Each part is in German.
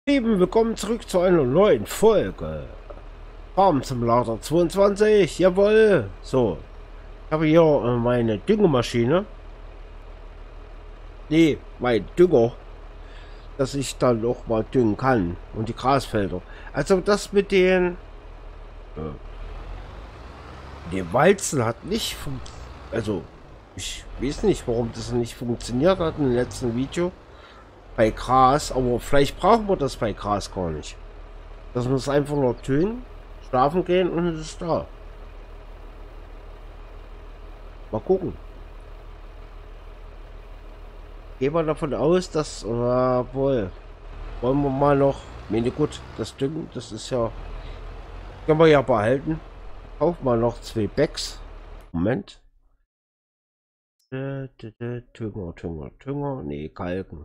Lieben, willkommen zurück zu einer neuen Folge. Farm Simulator 22, jawohl. So, ich habe hier meine Düngermaschine. Nee, mein Dünger, dass ich dann noch mal düngen kann. Und die Grasfelder. Also das mit den Walzen hat nicht funktioniert. Also, ich weiß nicht, warum das nicht funktioniert hat im letzten Video. Bei Gras, aber vielleicht brauchen wir das bei Gras gar nicht. Das muss einfach nur düngen, schlafen gehen und es ist da. Mal gucken. Gehen wir davon aus, dass, wohl, wollen wir mal noch, meine gut, das Düngen, das ist ja, können wir ja behalten. Kaufen wir noch 2 Bags. Moment. Dünger, nee, Galgen.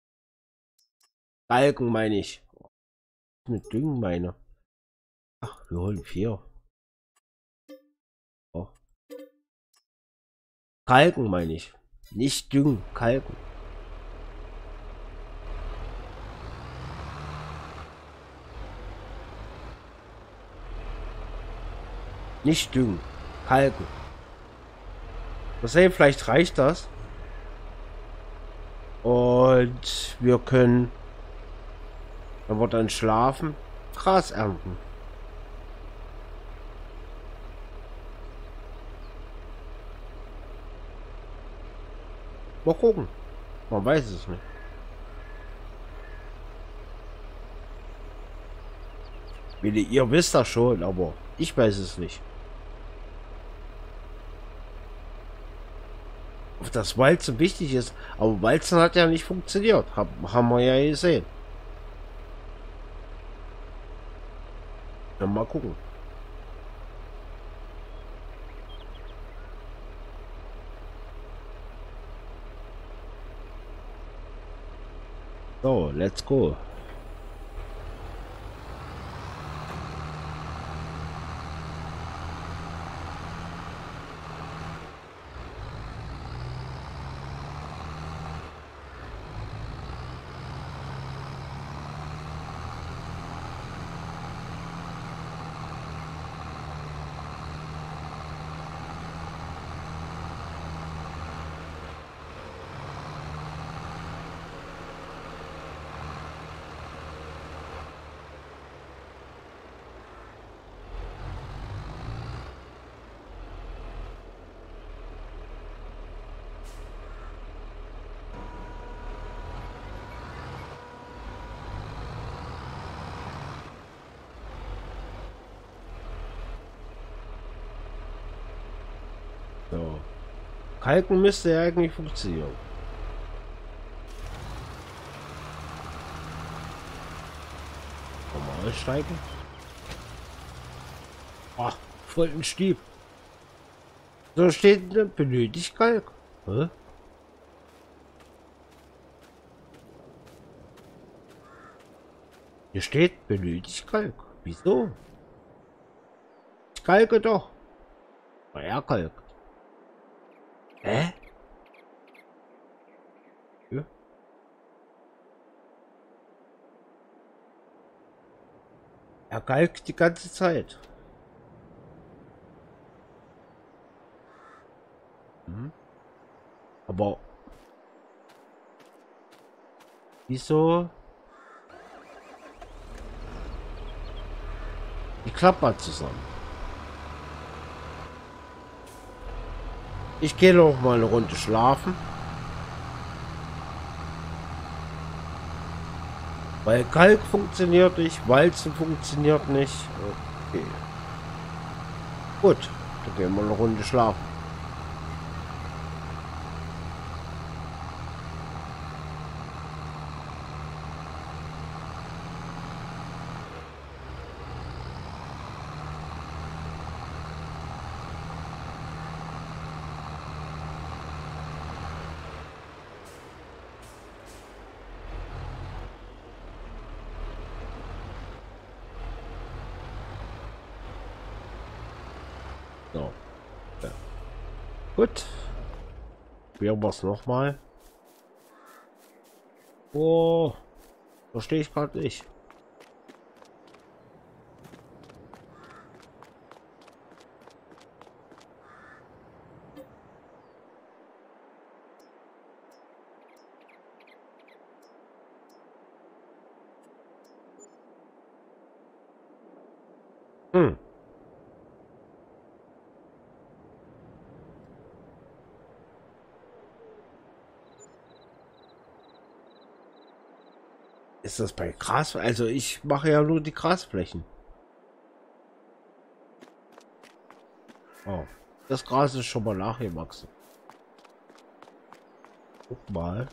Galgen meine ich. Mit Düngen meine. Ach, wir holen 4. Oh. Kalken meine ich. Nicht düngen, kalken. Nicht düngen, kalken. Mal sehen, vielleicht reicht das. Und wir können, wenn wir dann schlafen, Gras ernten. Mal gucken. Man weiß es nicht. Ihr wisst das schon, aber ich weiß es nicht. Ob das Walzen wichtig ist. Aber Walzen hat ja nicht funktioniert. Haben wir ja gesehen. Dann mal gucken. So, let's go. So. Kalken müsste ja eigentlich funktionieren. Mal aussteigen. Ach, voll ein Stieb. So steht benötigt Kalk. Hä? Hier steht benötigt Kalk. Wieso? Ich kalke doch. Er kalkt. Hä? Ja. Er kalkt die ganze Zeit. Hm. Aber wieso? Die klappert zusammen. Ich gehe noch mal eine Runde schlafen. Weil Kalk funktioniert nicht, Walzen funktioniert nicht. Okay. Gut, dann gehen wir eine Runde schlafen. So. Ja. Gut. Probieren wir es nochmal. Oh. Verstehe ich gerade nicht. Hm. Ist das bei Gras? Also ich mache ja nur die Grasflächen. Oh. Das Gras ist schon mal nachgewachsen. Guck mal.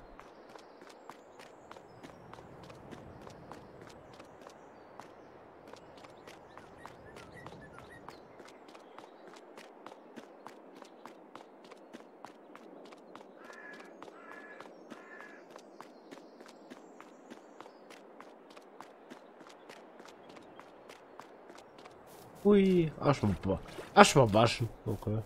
Ui, Aschmal waschen. Okay.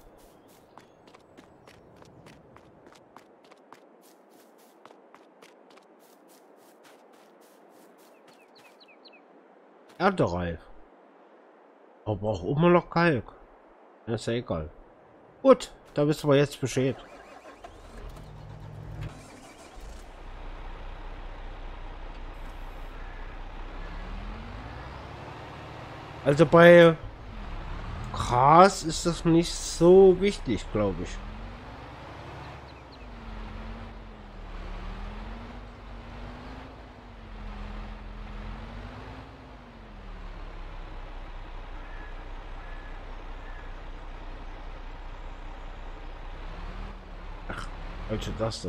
Erntereif. Aber auch immer noch Kalk. Ist ja egal. Gut, da wissen wir jetzt Bescheid. Also bei Gras ist das nicht so wichtig, glaube ich. Ach, welche Taste?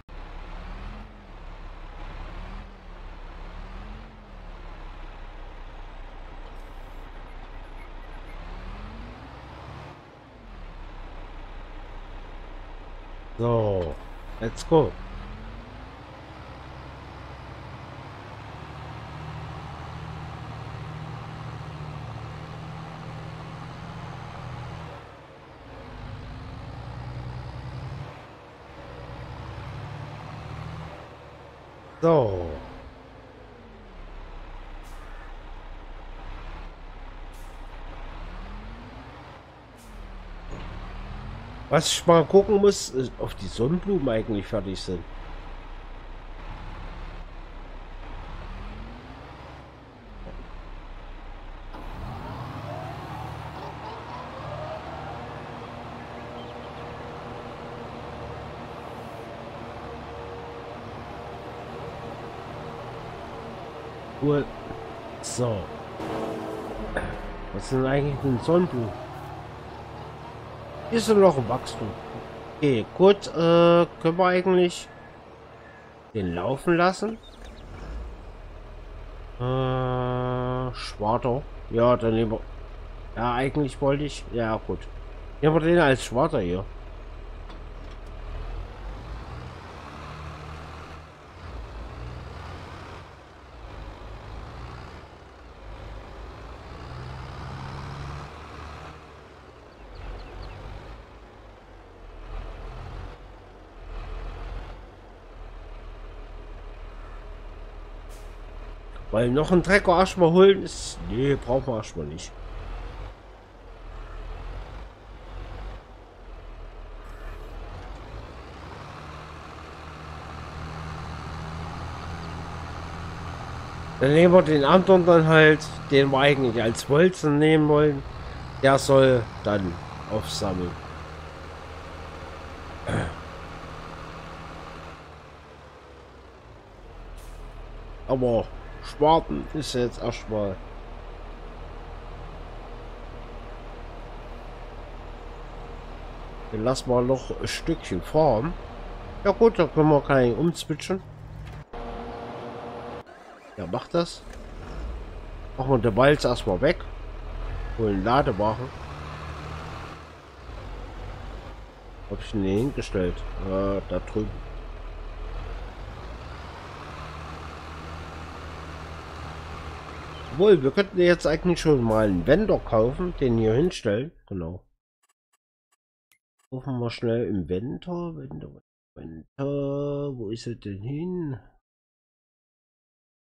So, let's go. So. Was ich mal gucken muss, ist, ob die Sonnenblumen eigentlich fertig sind. Cool. So. Was sind eigentlich denn Sonnenblumen? Hier ist noch ein Wachstum. Okay, gut. Können wir eigentlich den laufen lassen? Schwarter. Ja, dann nehmen wir. Ja, eigentlich wollte ich. Ja, gut. Nehmen wir den als Schwarter hier. Weil noch ein Trecker erstmal holen ist. Nee, brauchen wir erstmal nicht. Dann nehmen wir den anderen dann halt, den wir eigentlich als Bolzen nehmen wollen. Der soll dann aufsammeln. Aber Schwarten ist jetzt erstmal. Den lassen wir noch ein Stückchen fahren. Ja gut, da können wir keinen umzwitschen. Ja, macht das. Machen wir den Walz erstmal weg. Holen Ladewagen. Hab ich ihn hingestellt? Da drüben. Obwohl, wir könnten jetzt eigentlich schon mal einen Wender kaufen, den hier hinstellen. Genau. Rufen wir schnell im Wender. Wo ist er denn hin?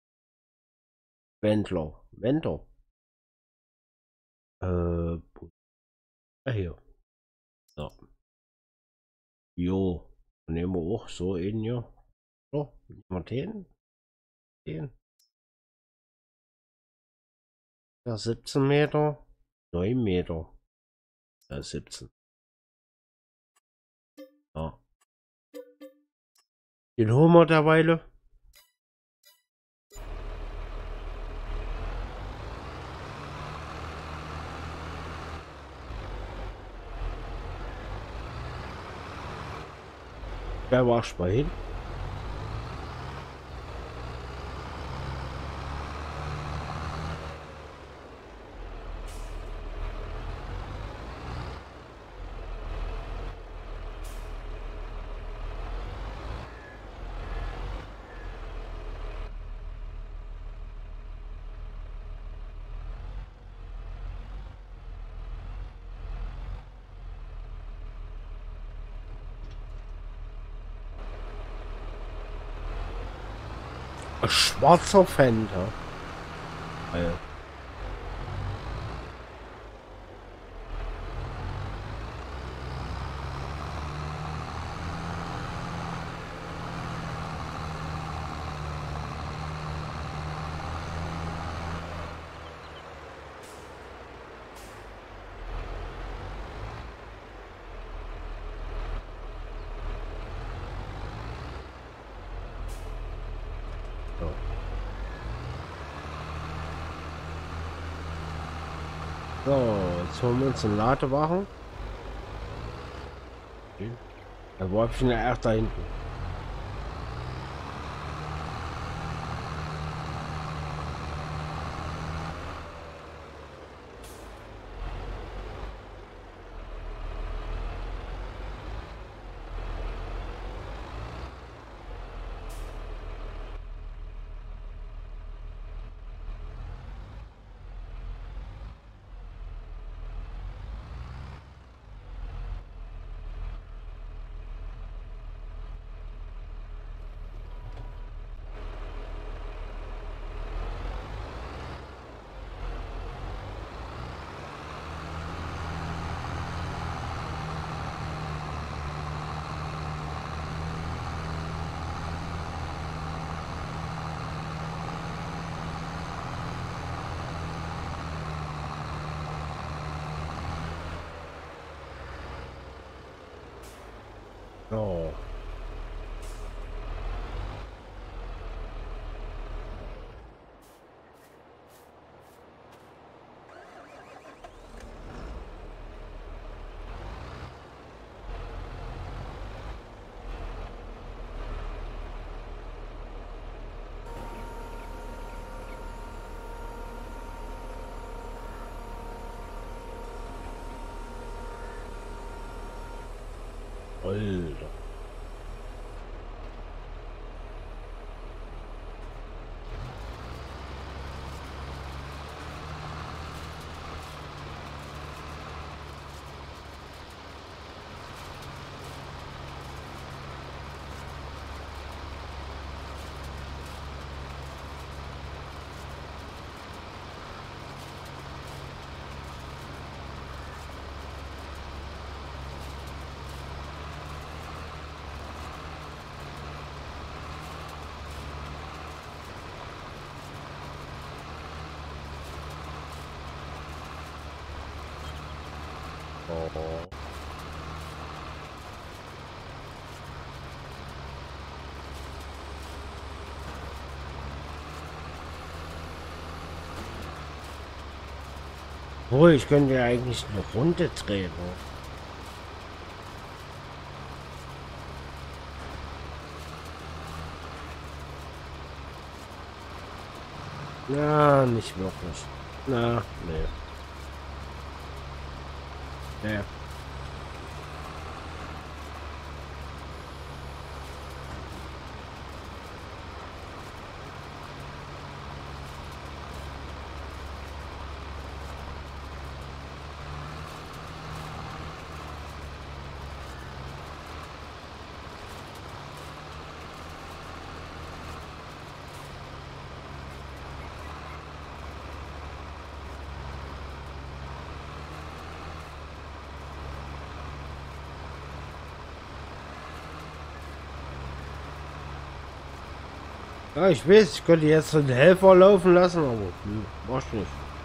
Wendler. Hier. So. Jo. Nehmen wir auch so in hier. So, nehmen wir den. Ja, 17 Meter. 9 Meter. Ja, 17. Ja. Den holen wir derweile. Wer war mal hin? Ein schwarzer Fender. Ja. So, jetzt holen wir uns einen Ladewagen. Okay. Da war ich erst da hinten. So. Alter. Oh. Oh, ich könnte ja eigentlich eine Runde drehen. Na, nicht wirklich. Na, nee. Nee. Ja, ich weiß, ich könnte jetzt einen Helfer laufen lassen, aber mach ich nicht.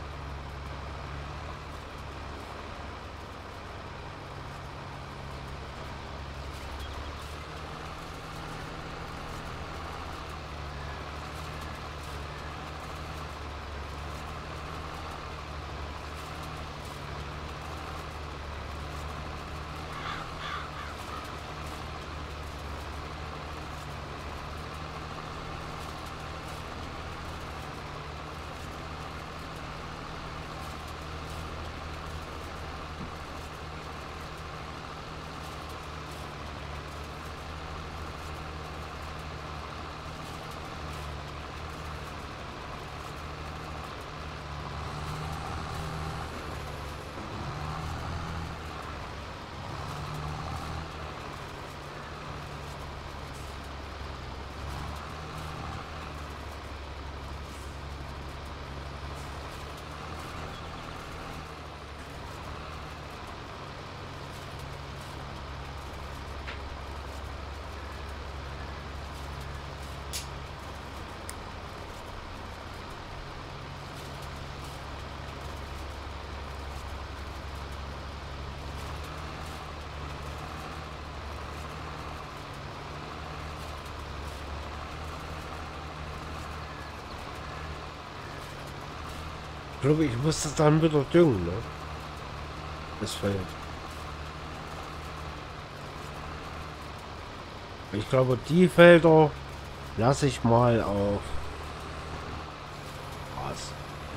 Ich glaube, ich muss das dann wieder düngen, ne? Das Feld. Ich glaube, die Felder lasse ich mal auf Gras.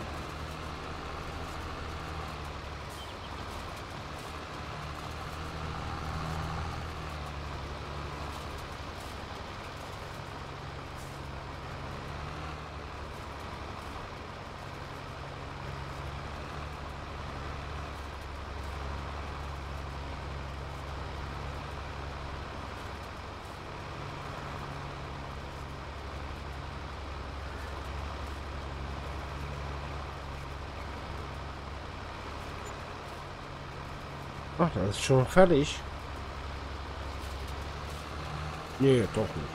Ach, das ist schon fertig. Nee, doch nicht.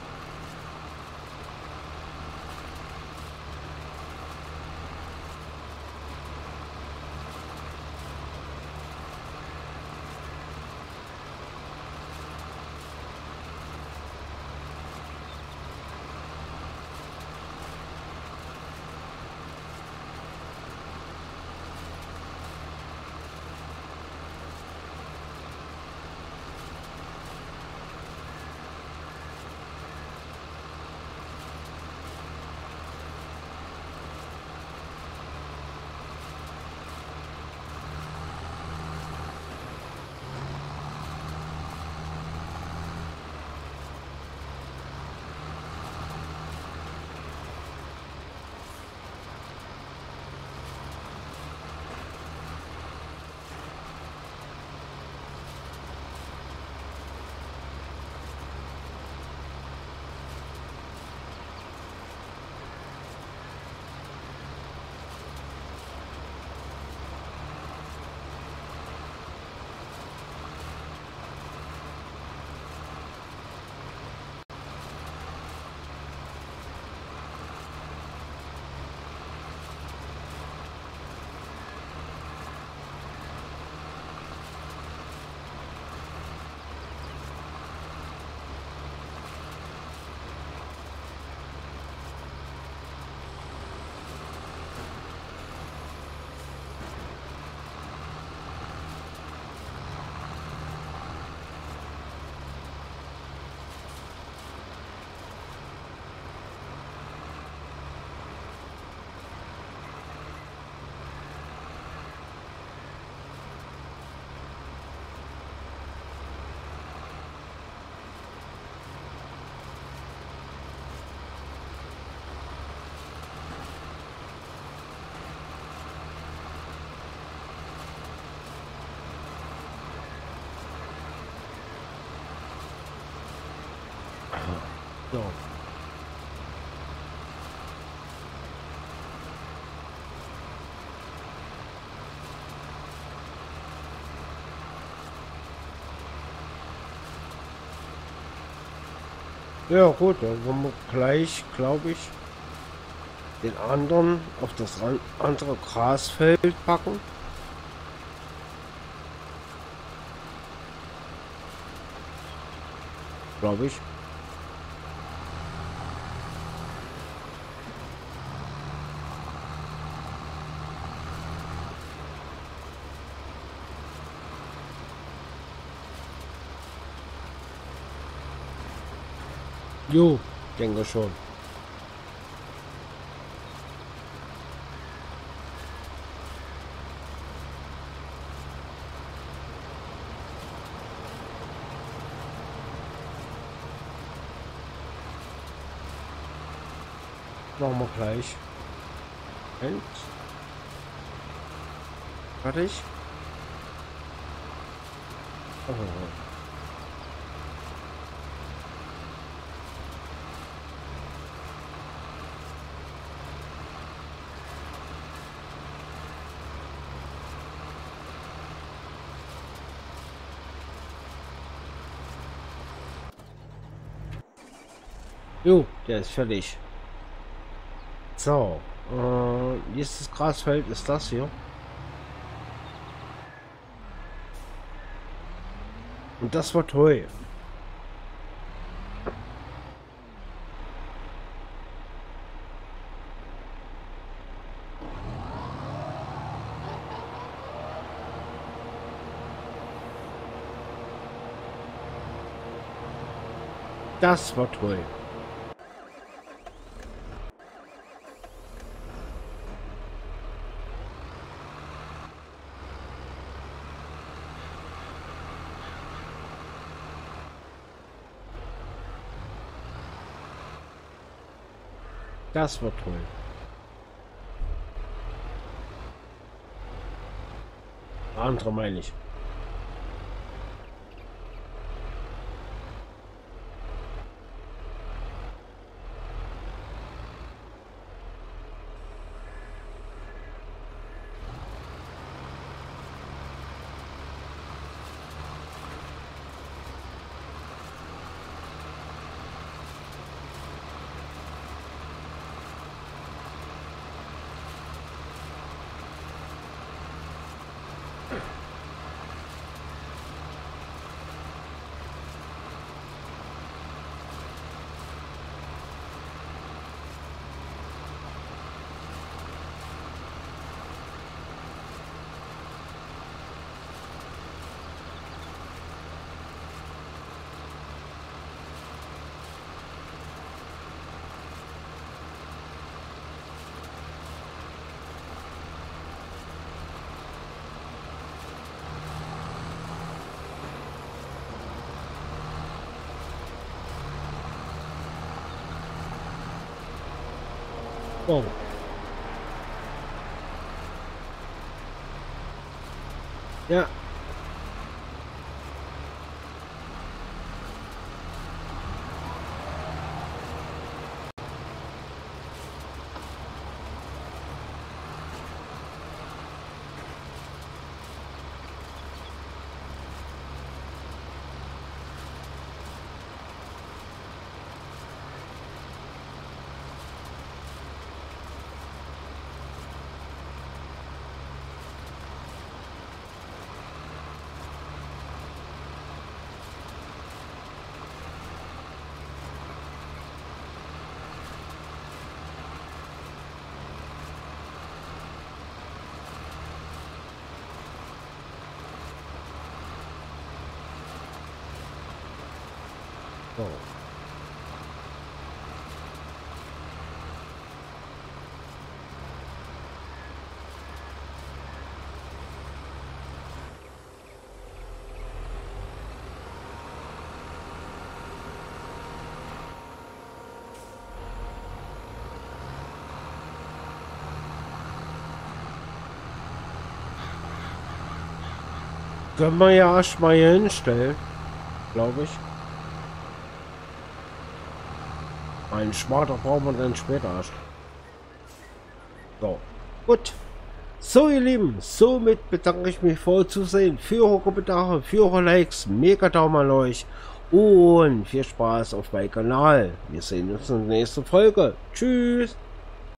So. Ja gut, dann sind wir gleich, glaube ich. den anderen auf das andere Grasfeld packen. Glaube ich. Jo, denke schon. Machen wir gleich. Und fertig. Oh. Jo, der ist fertig. So, nächstes Grasfeld ist das hier. Und das war toll. Das war toll. Das war toll. Andere meine ich. Oh. Ja. So. Können wir ja erst mal hier hinstellen, glaube ich. Einen Schmarter brauchen wir dann später erst. So, gut. So, ihr Lieben, somit bedanke ich mich für euer Zusehen, für eure Kommentare, für eure Likes, mega Daumen an euch und viel Spaß auf meinem Kanal. Wir sehen uns in der nächsten Folge. Tschüss.